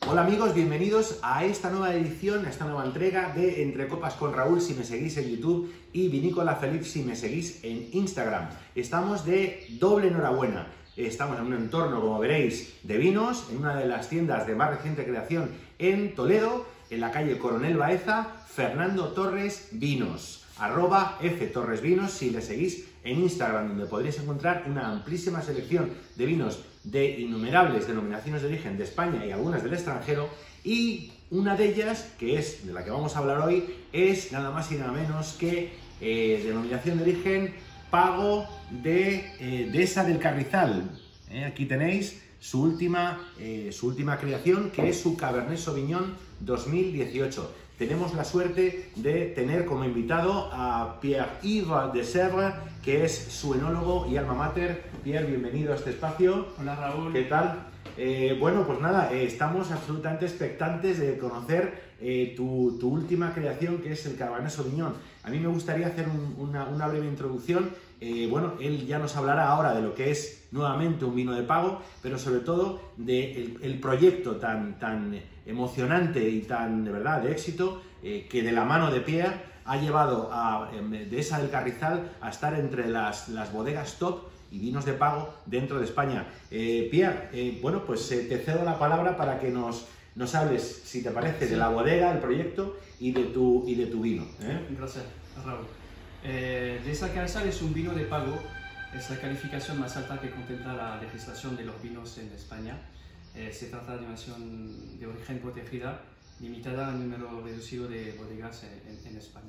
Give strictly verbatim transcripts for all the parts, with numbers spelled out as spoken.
Hola amigos, bienvenidos a esta nueva edición, a esta nueva entrega de Entre Copas con Raúl, si me seguís en YouTube, y Vinícola Feliz, si me seguís en Instagram. Estamos de doble enhorabuena. Estamos en un entorno, como veréis, de vinos, en una de las tiendas de más reciente creación en Toledo, en la calle Coronel Baeza, Fernando Torres Vinos, arroba F Torres Vinos, si le seguís en Instagram, donde podréis encontrar una amplísima selección de vinos de innumerables denominaciones de origen de España y algunas del extranjero, y una de ellas, que es de la que vamos a hablar hoy, es nada más y nada menos que eh, denominación de origen Pago de eh, Dehesa del Carrizal. Eh, aquí tenéis su última, eh, su última creación, que es su Cabernet Sauvignon dos mil dieciocho. Tenemos la suerte de tener como invitado a Pierre-Yves Desèvres, que es su enólogo y alma mater. Pierre, bienvenido a este espacio. Hola Raúl. ¿Qué tal? Eh, bueno, pues nada, eh, estamos absolutamente expectantes de conocer eh, tu, tu última creación, que es el Cabernet Sauvignon. A mí me gustaría hacer un, una, una breve introducción. Eh, bueno, él ya nos hablará ahora de lo que es nuevamente un vino de pago, pero sobre todo del de el proyecto tan, tan emocionante y tan, de verdad, de éxito, eh, que de la mano de Pierre ha llevado a eh, Dehesa del Carrizal a estar entre las, las bodegas top y vinos de pago dentro de España. Eh, Pierre, eh, bueno, pues eh, te cedo la palabra para que nos, nos hables, si te parece, de la bodega, el proyecto y de tu, y de tu vino. ¿eh? Gracias, Raúl. Eh, Dehesa del Carrizal es un vino de pago, es la calificación más alta que contempla la legislación de los vinos en España. Eh, se trata de una nación de origen protegida, limitada al número reducido de bodegas en, en, en España.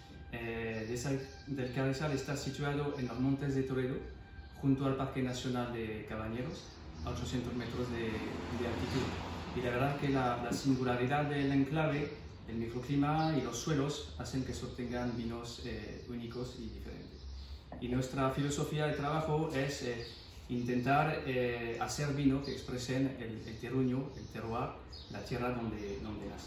Eh, Dehesa del Carrizal está situado en los montes de Toledo, junto al Parque Nacional de Cabañeros, a ochocientos metros de, de altitud. Y la verdad que la, la singularidad del enclave, el microclima y los suelos hacen que se obtengan vinos eh, únicos y diferentes. Y nuestra filosofía de trabajo es eh, intentar eh, hacer vino que expresen el, el terruño, el terroir, la tierra donde, donde nace.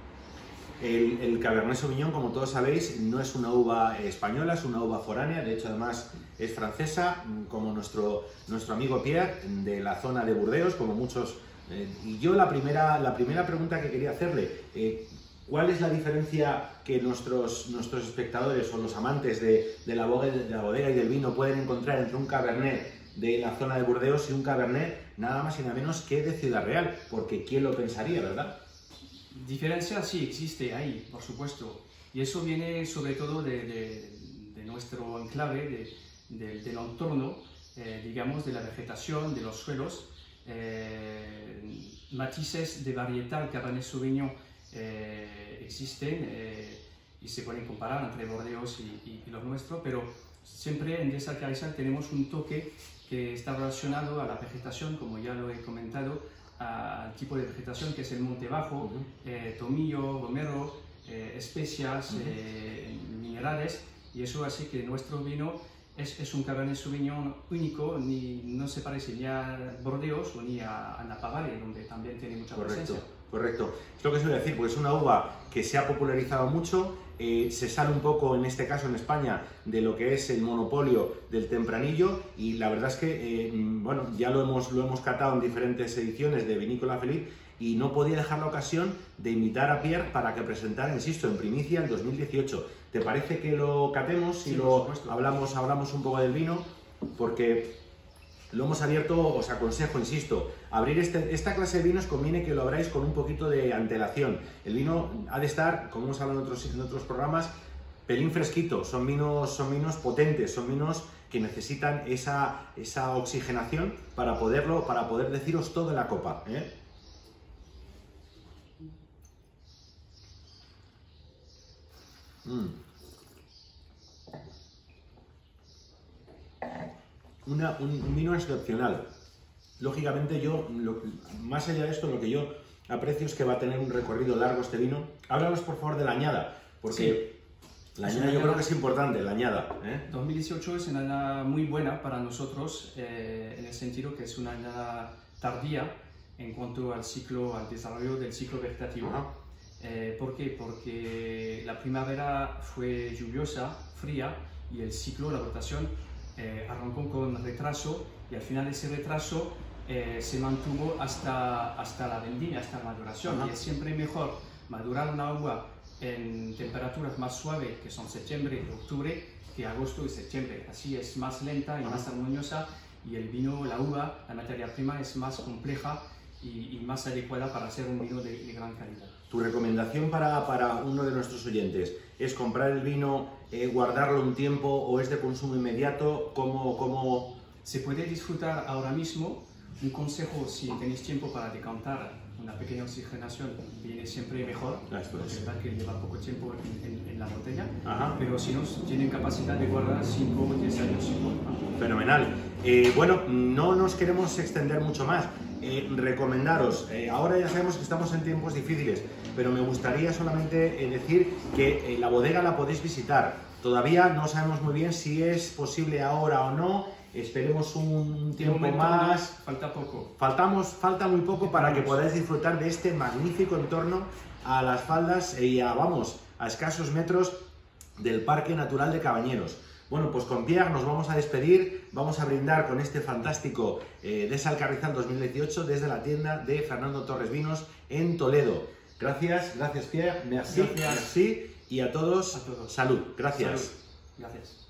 El, el Cabernet Sauvignon, como todos sabéis, no es una uva española, es una uva foránea, de hecho además es francesa, como nuestro, nuestro amigo Pierre, de la zona de Burdeos, como muchos. Eh, y yo la primera, la primera pregunta que quería hacerle, eh, ¿cuál es la diferencia que nuestros, nuestros espectadores o los amantes de, de, la bodega, de la bodega y del vino pueden encontrar entre un Cabernet de la zona de Burdeos y un Cabernet nada más y nada menos que de Ciudad Real? Porque ¿quién lo pensaría, verdad? Diferencia sí existe ahí, por supuesto, y eso viene sobre todo de, de, de nuestro enclave, de, de, del entorno, eh, digamos, de la vegetación, de los suelos, eh, matices de varietal Cabernet Sauvignon eh, existen eh, y se pueden comparar entre Burdeos y, y, y los nuestros, pero siempre en Dehesa del Carrizal tenemos un toque que está relacionado a la vegetación, como ya lo he comentado, al tipo de vegetación que es el monte bajo, uh-huh. eh, tomillo, romero, eh, especias, uh-huh. eh, minerales, y eso hace que nuestro vino es, es un Cabernet Sauvignon único, ni, no se parece ni a Burdeos o ni a, a Napa Valley, donde también tiene mucha Correcto. presencia. Correcto, es lo que suele decir, porque es una uva que se ha popularizado mucho, eh, se sale un poco, en este caso en España, de lo que es el monopolio del tempranillo, y la verdad es que, eh, bueno, ya lo hemos, lo hemos catado en diferentes ediciones de Vinícola Feliz, y no podía dejar la ocasión de invitar a Pierre para que presentara, insisto, en primicia el dos mil dieciocho. ¿Te parece que lo catemos y sí, lo hablamos, hablamos un poco del vino? Porque lo hemos abierto, os aconsejo, insisto, abrir este, esta clase de vinos conviene que lo abráis con un poquito de antelación. El vino ha de estar, como hemos hablado en otros, en otros programas, pelín fresquito. Son vinos, son vinos potentes, son vinos que necesitan esa, esa oxigenación para, poderlo, para poder deciros todo en la copa, ¿eh? Mm. Una, un, un vino excepcional. Lógicamente yo, lo, más allá de esto, lo que yo aprecio es que va a tener un recorrido largo este vino. Háblanos por favor de la añada, porque sí. la añada yo creo que es importante, la añada. ¿eh? dos mil dieciocho es una añada muy buena para nosotros, eh, en el sentido que es una añada tardía en cuanto al ciclo, al desarrollo del ciclo vegetativo. Eh, ¿Por qué? Porque la primavera fue lluviosa, fría, y el ciclo, la rotación, Eh, arrancó con retraso y al final ese retraso eh, se mantuvo hasta, hasta la vendimia, hasta la maduración. Ajá. Y es siempre mejor madurar una uva en temperaturas más suaves, que son septiembre y octubre, que agosto y septiembre. Así es más lenta y Ajá. más armoniosa, y el vino, la uva, la materia prima es más compleja y, y más adecuada para hacer un vino de, de gran calidad. Tu recomendación para, para uno de nuestros oyentes es comprar el vino, eh, guardarlo un tiempo o es de consumo inmediato. ¿Cómo, cómo... Se puede disfrutar ahora mismo. Un consejo, si tenéis tiempo para decantar, una pequeña oxigenación viene siempre mejor. Esto es. Es verdad que lleva poco tiempo en, en, en la botella, Ajá. pero si no, tienen capacidad de guardar cinco o diez años sin problema. Fenomenal. Eh, bueno, no nos queremos extender mucho más. Eh, recomendaros, eh, ahora ya sabemos que estamos en tiempos difíciles, pero me gustaría solamente eh, decir que eh, la bodega la podéis visitar. Todavía no sabemos muy bien si es posible ahora o no. Esperemos un tiempo más. Falta poco. Faltamos, falta muy poco para que podáis disfrutar de este magnífico entorno a las faldas y a, vamos, a escasos metros del Parque Natural de Cabañeros. Bueno, pues con Pierre nos vamos a despedir, vamos a brindar con este fantástico eh, Dehesa Carrizal dos mil dieciocho desde la tienda de Fernando Torres Vinos en Toledo. Gracias, gracias Pierre, merci, Gracias. merci y a todos, A todos. salud, gracias. Salud. Gracias.